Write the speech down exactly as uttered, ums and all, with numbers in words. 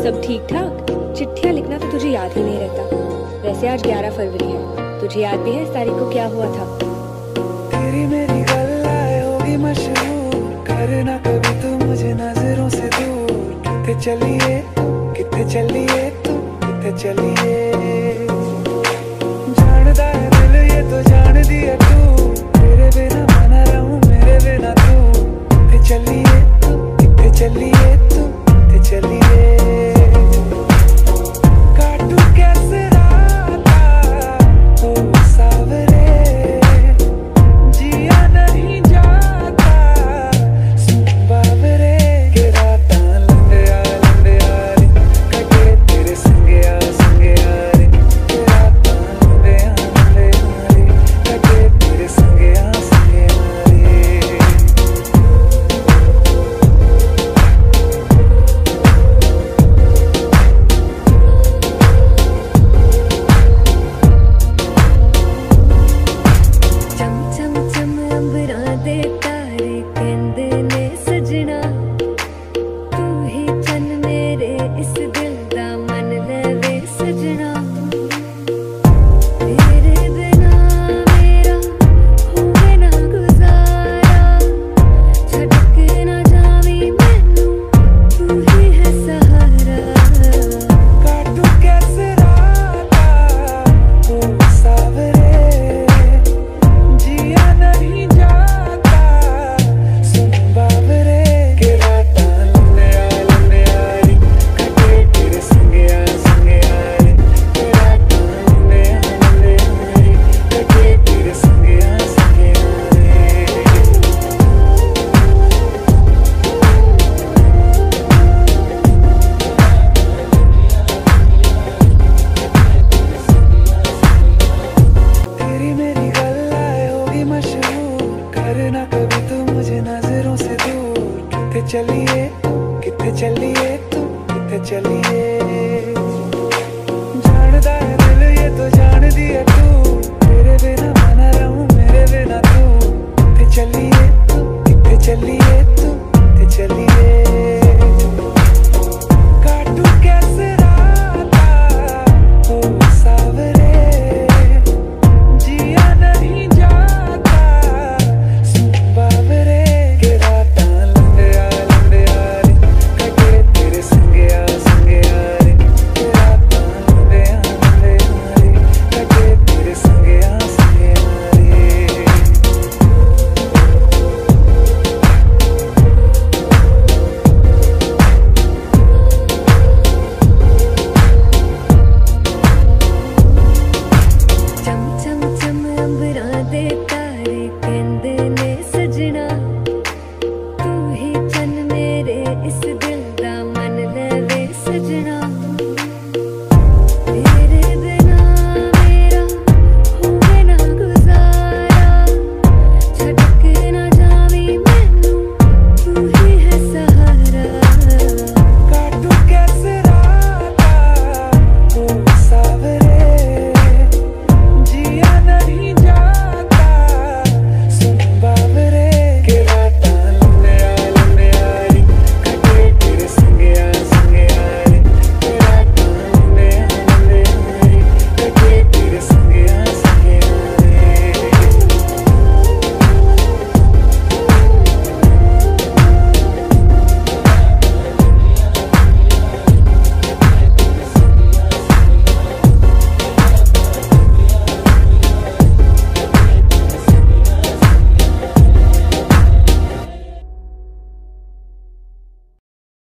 सब ठीक ठाक? चिट्ठियाँ लिखना तो तुझे याद ही नहीं रहता। वैसे आज ग्यारह फरवरी है, तुझे याद भी है इस तारीख को क्या हुआ था? तेरी मेरी गल्लाएं होगी मशहूर, करना कभी तू मुझे नजरों से दूर। किथे चलिए किथे चलिए तू किथे चलिए, जानदा है दिल ये तो जान दिया तू, तेरे बिना मना रहूं मेरे बिना तू। किथे चलिए किथे चलिए तू किथे चलिए, काटू कैसे राता ओ सावरे, जिया नहीं जाता सुन बावरे। के राता लंबे आ लंबे आ रे, कटे तेरे संगे आ संगे आ रे। के राता लंबे आ लंबे आ रे, कटे तेरे संगे आ संगे आ रे। चम चम चम अंबरां दे तारे कहंदे ने सजना, तू ही चन मेरे इस दिल दा मन लवे सजना। तेरे बिना मेरा होवे ना गुजारा, छड़ के ना जावी मैनू तू ही है सहारा। काटू कैसे राता ओ सावरे, जिया नहीं जाता सुन बावरे। के राता लंबे आ लंबे आ रे, कटे तेरे संगे आ संगे आ रे। के राता लंबे आ लंबे आ रे, कटे तेरे संगे आ संगे आ रे। तेरी मेरी गल्लाएं होगी मशहूर, करना कभी तू मुझे नजरों से दूर। किथे चलिए किथे चलिए तू किथे चलिए, जानदा है दिल ये तो जान दिया तू, तेरे बिना मना रहूं मेरे बिना तू। किथे चलिए किथे चलिए तू किथे चलिए, काटू कैसे राता ओ सावरे, जिया नहीं जाता सुन बावरे। के राता लंबे आ लंबे आ रे, कटे तेरे संगे आ संगे आ रे। के राता लंबे आ लंबे आ रे, कटे तेरे संगे आ संगे आ रे। चम चम चम अंबरां दे तारे कहंदे ने सजना, तू ही चन मेरे इस दिल